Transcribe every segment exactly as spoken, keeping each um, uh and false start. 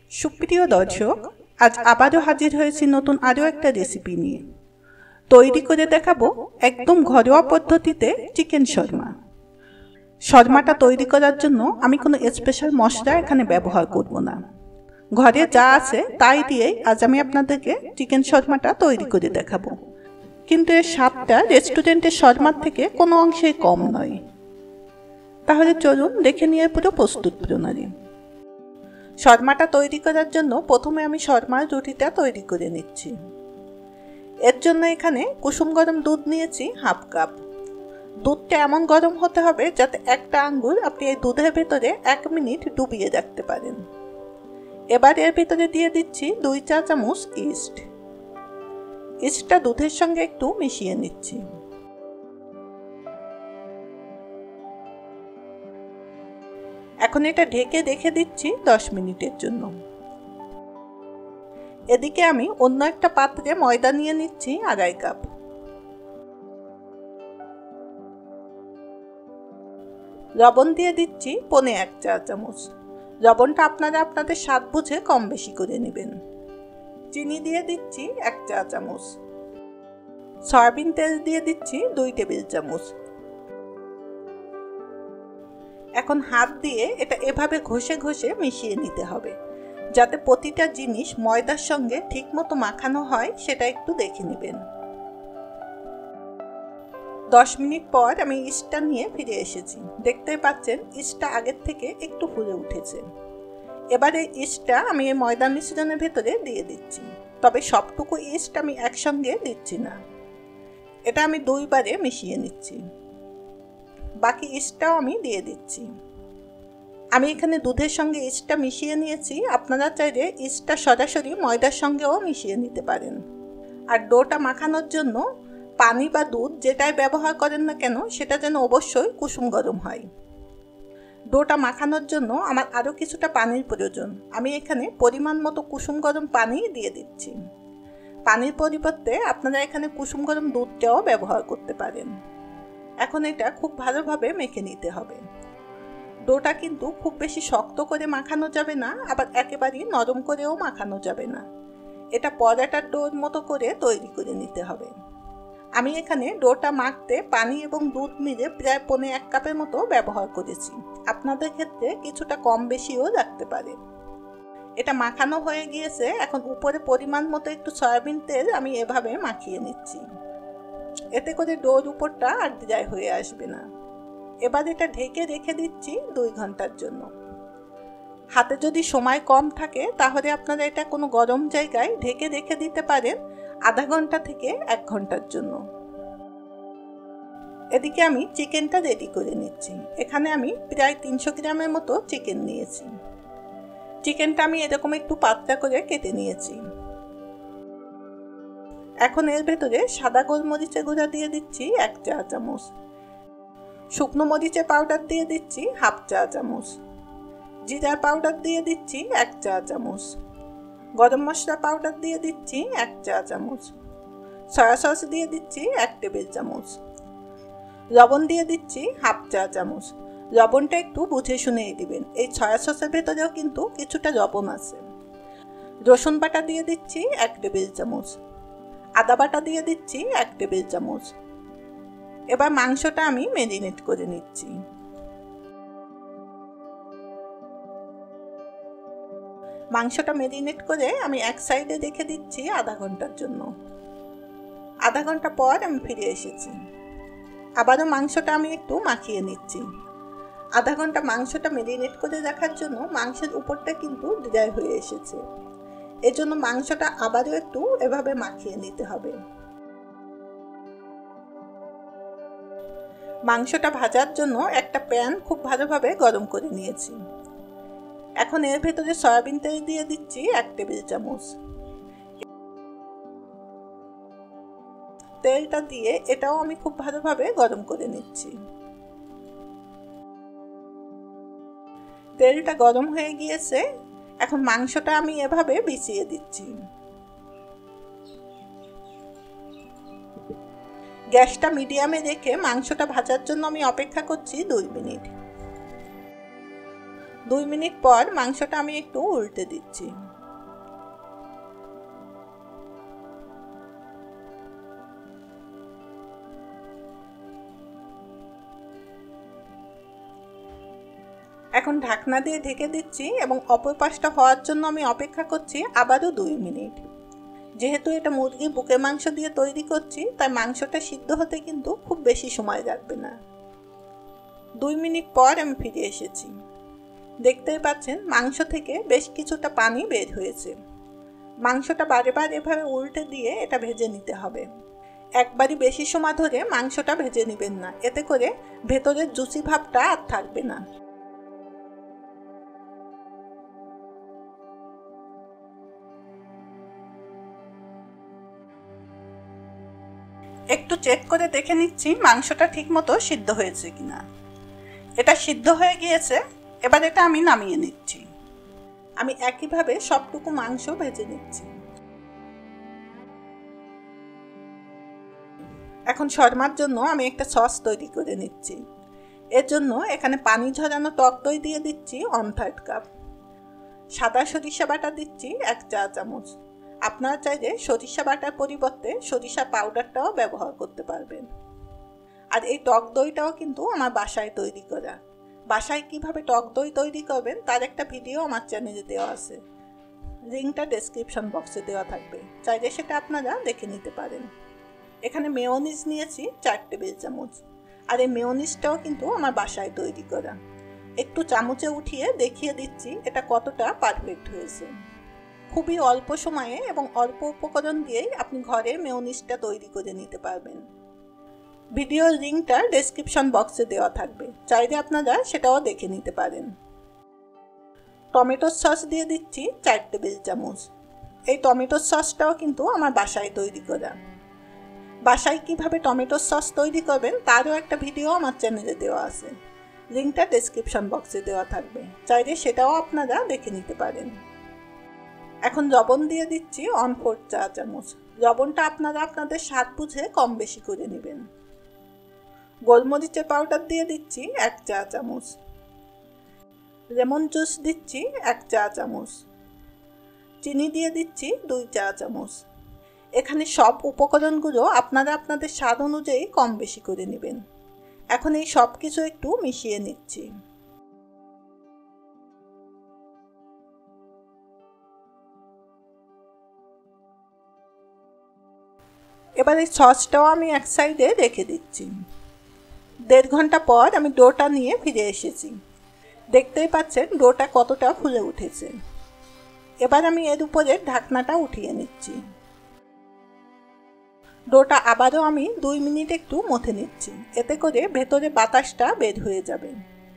সুপ্রিয় দর্শক, আজ আবারও হাজির হয়েছি নতুন আরও একটা রেসিপি নিয়ে। তৈরি করে দেখাবো একদম ঘরোয়া পদ্ধতিতে চিকেন শর্মা। শর্মাটা তৈরি করার জন্য আমি কোনো স্পেশাল মশলা এখানে ব্যবহার করব না। ঘরে যা আছে তাই দিয়েই আজ আমি আপনাদেরকে চিকেন শর্মাটা তৈরি করে দেখাবো। কিন্তু এর স্বাদটা রেস্টুরেন্টের শর্মার থেকে কোনো অংশেই কম নয়। তাহলে চলুন দেখে নিয়ে পুরো প্রস্তুত প্রণালী। শর্মাটা তৈরি করার জন্য প্রথমে আমি শর্মার রুটিটা তৈরি করে নিচ্ছি। এর জন্য এখানে কুসুম গরম দুধ নিয়েছি হাফ কাপ। দুধটা এমন গরম হতে হবে যাতে একটা আঙ্গুর আপনি এই দুধের ভেতরে এক মিনিট ডুবিয়ে রাখতে পারেন। এবার এর ভেতরে দিয়ে দিচ্ছি দুই চা চামচ ইস্ট। ইস্টটা দুধের সঙ্গে একটু মিশিয়ে নিচ্ছি। এখন এটা ঢেকে রেখে দিচ্ছি দশ মিনিটের জন্য। এদিকে আমি অন্য একটা পাত্রে ময়দা নিয়ে নিচ্ছি আড়াই কাপ। লবণ দিয়ে দিচ্ছি পৌনে এক চা চামচ। লবণটা আপনারা আপনাদের স্বাদ বুঝে কম বেশি করে নেবেন। চিনি দিয়ে দিচ্ছি এক চা চামচ। সয়াবিন তেল দিয়ে দিচ্ছি দুই টেবিল চামচ। এখন হাত দিয়ে এটা এভাবে ঘষে ঘষে মিশিয়ে নিতে হবে, যাতে প্রতিটা জিনিস ময়দার সঙ্গে ঠিকমতো মাখানো হয় সেটা একটু দেখে নেবেন। দশ মিনিট পর আমি ইস্টটা নিয়ে ফিরে এসেছি। দেখতে পাচ্ছেন ইস্টটা আগের থেকে একটু ফুলে উঠেছে। এবার এই ইস্টটা আমি এই ময়দা মিশ্রণের ভেতরে দিয়ে দিচ্ছি, তবে সবটুকু ইস্ট আমি একসঙ্গে দিচ্ছি না। এটা আমি দুইবারে মিশিয়ে নিচ্ছি। বাকি ইস্টটাও আমি দিয়ে দিচ্ছি। আমি এখানে দুধের সঙ্গে ইস্টটা মিশিয়ে নিয়েছি। আপনারা চাইলে ইস্টটা সরাসরি ময়দার সঙ্গেও মিশিয়ে নিতে পারেন। আর ডোটা মাখানোর জন্য পানি বা দুধ যেটাই ব্যবহার করেন না কেন সেটা যেন অবশ্যই কুসুম গরম হয়। ডোটা মাখানোর জন্য আমার আরও কিছুটা পানির প্রয়োজন। আমি এখানে পরিমাণ মতো কুসুম গরম পানি দিয়ে দিচ্ছি। পানির পরিবর্তে আপনারা এখানে কুসুম গরম দুধটাও ব্যবহার করতে পারেন। এখন এটা খুব ভালোভাবে মেখে নিতে হবে। ডোটা কিন্তু খুব বেশি শক্ত করে মাখানো যাবে না, আবার একেবারেই নরম করেও মাখানো যাবে না। এটা পরোটার ডোর মতো করে তৈরি করে নিতে হবে। আমি এখানে ডোটা মাখতে পানি এবং দুধ মিলে প্রায় পৌনে এক কাপের মতো ব্যবহার করেছি। আপনাদের ক্ষেত্রে কিছুটা কম বেশিও রাখতে পারে। এটা মাখানো হয়ে গিয়েছে। এখন উপরে পরিমাণ মতো একটু সয়াবিন তেল আমি এভাবে মাখিয়ে নিচ্ছি। এতে করে ডোর উপরটা আর ড্রাই হয়ে আসবে না। এবার এটা ঢেকে রেখে দিচ্ছি দুই ঘন্টার জন্য। হাতে যদি সময় কম থাকে তাহলে আপনারা এটা কোনো গরম জায়গায় ঢেকে রেখে দিতে পারেন আধা ঘন্টা থেকে এক ঘন্টার জন্য। এদিকে আমি চিকেনটা রেডি করে নিচ্ছি। এখানে আমি প্রায় তিনশো গ্রামের মতো চিকেন নিয়েছি। চিকেনটা আমি এরকম একটু পাতলা করে কেটে নিয়েছি। এখন এর ভেতরে সাদা গোলমরিচের গুঁড়া দিয়ে দিচ্ছি এক চা চামচ। শুকনো মরিচের পাউডার দিয়ে দিচ্ছি হাফ চা চামচ। জিরার পাউডার দিয়ে দিচ্ছি এক চা চামচ। গরম মশলা পাউডার দিয়ে দিচ্ছি এক চা চামচ। সয়া সস দিয়ে দিচ্ছি এক টেবিল চামচ। লবণ দিয়ে দিচ্ছি হাফ চা চামচ। লবণটা একটু বুঝে শুনেই দিবেন, এই সয়া সসের ভেতরেও কিন্তু কিছুটা লবণ আছে। রসুন বাটা দিয়ে দিচ্ছি এক টেবিল চামচ। আদা বাটা দিয়ে দিচ্ছি এক টেবিল চামচ। এবার মাংসটা আমি ম্যারিনেট করে নিচ্ছি। মাংসটা ম্যারিনেট করে আমি এক সাইডে রেখে দিচ্ছি আধা ঘন্টার জন্য। আধা ঘন্টা পর আমি ফিরে এসেছি। আবারও মাংসটা আমি একটু মাখিয়ে নিচ্ছি। আধা ঘন্টা মাংসটা ম্যারিনেট করে রাখার জন্য মাংসের উপরটা কিন্তু ড্রাই হয়ে এসেছে। এজন্য মাংসটা আবারও একটু এভাবে মাখিয়ে নিতে হবে। মাংসটা ভাজার জন্য একটা প্যান খুব ভালোভাবে গরম করে নিয়েছি। এখন এর ভেতরে সয়াবিন তেল দিয়ে দিচ্ছি এক টেবিল চামচ। তেলটা দিয়ে এটাও আমি খুব ভালোভাবে গরম করে নিচ্ছি। তেলটা গরম হয়ে গিয়েছে। এখন মাংসটা আমি এভাবে বিছিয়ে দিচ্ছি। গ্যাসটা মিডিয়ামে রেখে মাংসটা ভাজার জন্য আমি অপেক্ষা করছি দুই মিনিট। দুই মিনিট পর মাংসটা আমি একটু উল্টে দিচ্ছি। এখন ঢাকনা দিয়ে ঢেকে দিচ্ছি এবং অপর পাশটা হওয়ার জন্য আমি অপেক্ষা করছি আবারও দুই মিনিট। যেহেতু এটা মুরগির বুকের মাংস দিয়ে তৈরি করছি, তাই মাংসটা সিদ্ধ হতে কিন্তু খুব বেশি সময় লাগবে না। দুই মিনিট পর আমি ফিরে এসেছি। দেখতেই পাচ্ছেন মাংস থেকে বেশ কিছুটা পানি বের হয়েছে। মাংসটা বারে বারে এভাবে উল্টে দিয়ে এটা ভেজে নিতে হবে। একবারই বেশি সময় ধরে মাংসটা ভেজে নেবেন না, এতে করে ভেতরের জুসি ভাবটা আর থাকবে না। একটু চেক করে দেখে নিচ্ছি মাংসটা ঠিকমতো সিদ্ধ হয়েছে কিনা। এটা সিদ্ধ হয়ে গিয়েছে, এবার এটা আমি নামিয়ে নিচ্ছি। আমি একইভাবে সবটুকু মাংস ভেজে নিচ্ছি। এখন শর্মার জন্য আমি একটা সস তৈরি করে নিচ্ছি। এর জন্য এখানে পানি ঝরানো টক দই দিয়ে দিচ্ছি ওয়ান থার্ড কাপ। সাদা সরিষা বাটা দিচ্ছি এক চা চামচ। আপনারা চাইলে সরিষা বাটার পরিবর্তে সরিষা পাউডারটাও ব্যবহার করতে পারবেন। আর এই টক দইটাও কিন্তু আমার বাসায় তৈরি করা। বাসায় কিভাবে টক দই তৈরি করবেন তার একটা ভিডিও আমার চ্যানেলে দেওয়া আছে, লিঙ্কটা ডেসক্রিপশন বক্সে দেওয়া থাকবে, চাইলে সেটা আপনারা দেখে নিতে পারেন। এখানে মেয়োনিজ নিয়েছি চার টেবিল চামচ, আর এই মেয়োনিজটাও কিন্তু আমার বাসায় তৈরি করা। একটু চামচে উঠিয়ে দেখিয়ে দিচ্ছি এটা কতটা পারফেক্ট হয়েছে। খুবই অল্প সময়ে এবং অল্প উপকরণ দিয়েই আপনি ঘরে মেয়োনিজটা তৈরি করে নিতে পারবেন। ভিডিওর লিঙ্কটা ডেসক্রিপশন বক্সে দেওয়া থাকবে, চাইলে আপনারা সেটাও দেখে নিতে পারেন। টমেটোর সস দিয়ে দিচ্ছি চার টেবিল চামচ। এই টমেটোর সসটাও কিন্তু আমার বাসায় তৈরি করা। বাসায় কিভাবে টমেটোর সস তৈরি করবেন তারও একটা ভিডিও আমার চ্যানেলে দেওয়া আছে, লিঙ্কটা ডেসক্রিপশন বক্সে দেওয়া থাকবে, চাইলে সেটাও আপনারা দেখে নিতে পারেন। এখন লবণ দিয়ে দিচ্ছি ওয়ান ফোর্থ চা চামচ। লবণটা আপনারা আপনাদের স্বাদ বুঝে কম বেশি করে নেবেন। গোলমরিচের পাউডার দিয়ে দিচ্ছি এক চা চামচ। লেমন জুস দিচ্ছি এক চা চামচ। চিনি দিয়ে দিচ্ছি দুই চা চামচ। এখানে সব উপকরণগুলো আপনারা আপনাদের স্বাদ অনুযায়ী কম বেশি করে নেবেন। এখন এই সব কিছু একটু মিশিয়ে নিচ্ছি। এবার এই সসটাও আমি এক সাইডে রেখে দিচ্ছি। দেড় ঘন্টা পর আমি ডোটা নিয়ে ফিরে এসেছি। দেখতেই পাচ্ছেন ডোটা কতটা ফুলে উঠেছে। এবার আমি এর উপরে ঢাকনাটা উঠিয়ে নিচ্ছি। ডোটা আবারও আমি দুই মিনিট একটু মথে নিচ্ছি, এতে করে ভেতরে বাতাসটা বের হয়ে যাবে।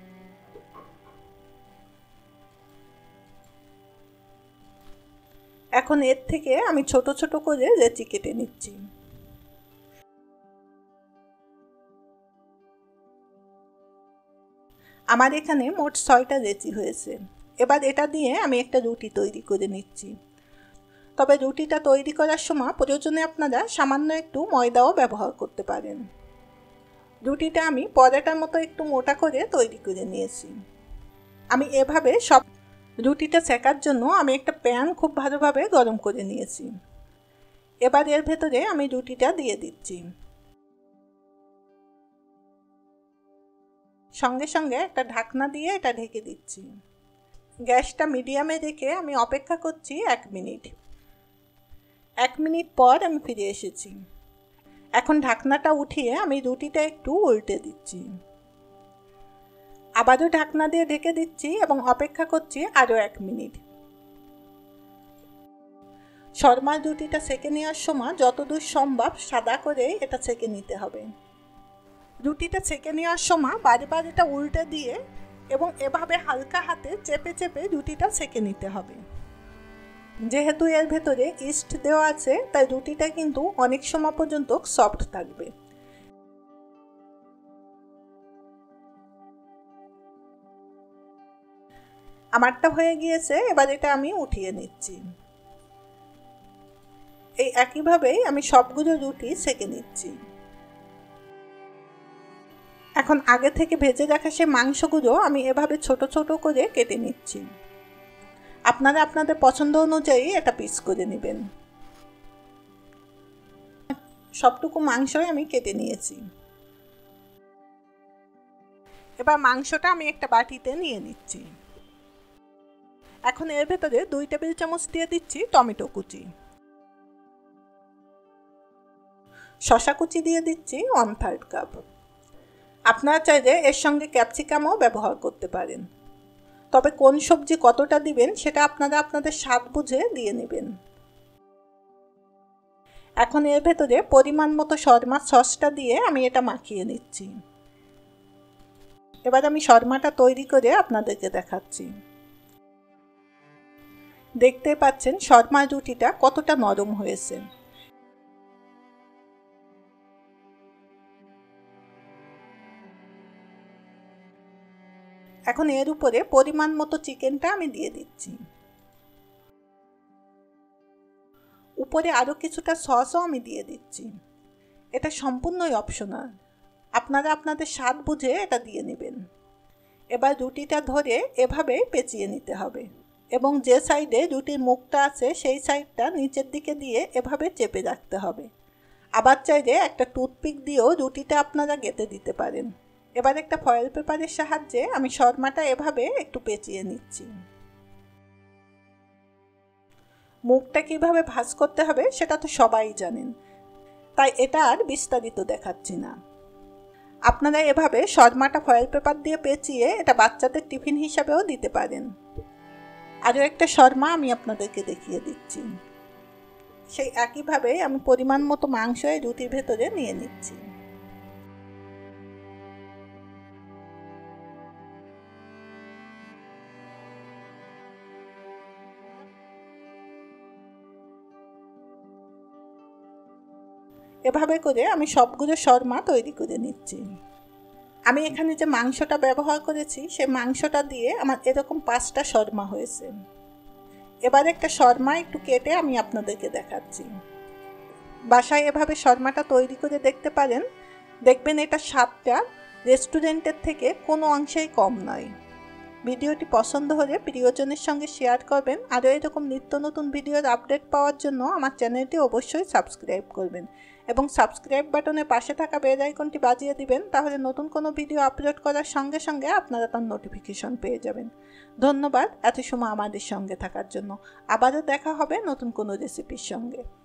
এখন এর থেকে আমি ছোট ছোট করে লেচি কেটে নিচ্ছি। আমার এখানে মোট ছয়টা লেচি হয়েছে। এবার এটা দিয়ে আমি একটা রুটি তৈরি করে নিচ্ছি। তবে রুটিটা তৈরি করার সময় প্রয়োজনে আপনারা সামান্য একটু ময়দাও ব্যবহার করতে পারেন। রুটিটা আমি পরোটার মতো একটু মোটা করে তৈরি করে নিয়েছি। আমি এভাবে সব রুটিটা সেকার জন্য আমি একটা প্যান খুব ভালোভাবে গরম করে নিয়েছি। এবার এর ভেতরে আমি রুটিটা দিয়ে দিচ্ছি। সঙ্গে সঙ্গে একটা ঢাকনা দিয়ে এটা ঢেকে দিচ্ছি। গ্যাসটা মিডিয়ামে রেখে আমি অপেক্ষা করছি এক মিনিট। এক মিনিট পর আমি ফিরে এসেছি। এখন ঢাকনাটা উঠিয়ে আমি রুটিটা একটু উল্টে দিচ্ছি। আবারও ঢাকনা দিয়ে ঢেকে দিচ্ছি এবং অপেক্ষা করছি আরও এক মিনিট। শর্মার রুটিটা সেকে নেওয়ার সময় যতদূর সম্ভব সাদা করে এটা সেকে নিতে হবে। রুটিটা সেকে নেওয়ার সময় বারে বারে এটা উল্টে দিয়ে এবং এভাবে হালকা হাতে চেপে চেপে রুটিটা সেকে নিতে হবে। যেহেতু এর ভেতরে ইস্ট দেওয়া আছে, তাই রুটিটা কিন্তু অনেক সময় পর্যন্ত সফট থাকবে। আমারটা হয়ে গিয়েছে, এবার এটা আমি উঠিয়ে নিচ্ছি। এই একইভাবেই আমি সবগুলো রুটি সেকে নিচ্ছি। এখন আগে থেকে ভেজে রাখা সে মাংসগুলো আমি এভাবে ছোট ছোট করে কেটে নিচ্ছি। আপনারা আপনাদের পছন্দ অনুযায়ী এটা পিস করে নেবেন। সবটুকু মাংসই আমি কেটে নিয়েছি। এবার মাংসটা আমি একটা বাটিতে নিয়ে নিচ্ছি। এখন এর ভেতরে দুই টেবিল চামচ দিয়ে দিচ্ছি টমেটো কুচি, শসা কুচি দিয়ে দিচ্ছি ওয়ান থার্ড কাপ। আপনারা চাইলে এর সঙ্গে ক্যাপসিকামও ব্যবহার করতে পারেন, তবে কোন সবজি কতটা দিবেন সেটা আপনারা আপনাদের স্বাদ বুঝে দিয়ে নেবেন। এখন এর ভেতরে পরিমাণ মতো শর্মার সসটা দিয়ে আমি এটা মাখিয়ে নিচ্ছি। এবার আমি শর্মাটা তৈরি করে আপনাদেরকে দেখাচ্ছি। দেখতে পাচ্ছেন শর্মার রুটিটা কতটা নরম হয়েছে। এখন এর উপরে পরিমাণ মতো চিকেনটা আমি দিয়ে দিচ্ছি। উপরে আরও কিছুটা সসও আমি দিয়ে দিচ্ছি। এটা সম্পূর্ণই অপশনাল, আপনারা আপনাদের স্বাদ বুঝে এটা দিয়ে নেবেন। এবার রুটিটা ধরে এভাবে পেঁচিয়ে নিতে হবে এবং যে সাইডে রুটির মুখটা আছে সেই সাইডটা নিচের দিকে দিয়ে এভাবে চেপে রাখতে হবে। আবার চাইলে একটা টুথপিক দিয়েও রুটিটা আপনারা গেঁথে দিতে পারেন। এবার একটা ফয়েল পেপারের সাহায্যে আমি শর্মাটা এভাবে একটু পেঁচিয়ে নিচ্ছি। মুখটা কিভাবে ভাঁজ করতে হবে সেটা তো সবাই জানেন, তাই এটা আর বিস্তারিত দেখাচ্ছি না। আপনারা এভাবে শর্মাটা ফয়েল পেপার দিয়ে পেঁচিয়ে এটা বাচ্চাদের টিফিন হিসাবেও দিতে পারেন। আরও একটা শর্মা আমি আপনাদেরকে দেখিয়ে দিচ্ছি। সেই একইভাবে আমি পরিমাণ মতো মাংস এই রুটির ভেতরে নিয়ে নিচ্ছি। এভাবে করে আমি সবগুলো শর্মা তৈরি করে নিচ্ছি। আমি এখানে যে মাংসটা ব্যবহার করেছি সে মাংসটা দিয়ে আমার এরকম পাঁচটা শর্মা হয়েছে। এবার একটা শর্মা একটু কেটে আমি আপনাদেরকে দেখাচ্ছি। বাসায় এভাবে শর্মাটা তৈরি করে দেখতে পারেন, দেখবেন এটা স্বাদটা রেস্টুরেন্টের থেকে কোনো অংশেই কম নয়। ভিডিওটি পছন্দ হলে প্রিয়জনের সঙ্গে শেয়ার করবেন। আরও এরকম নিত্য নতুন ভিডিওর আপডেট পাওয়ার জন্য আমার চ্যানেলটি অবশ্যই সাবস্ক্রাইব করবেন এবং সাবস্ক্রাইব বাটনের পাশে থাকা বেল আইকনটি বাজিয়ে দিবেন, তাহলে নতুন কোনো ভিডিও আপলোড করার সঙ্গে সঙ্গে আপনারা তার নোটিফিকেশন পেয়ে যাবেন। ধন্যবাদ এত সময় আমাদের সঙ্গে থাকার জন্য। আবারও দেখা হবে নতুন কোনো রেসিপির সঙ্গে।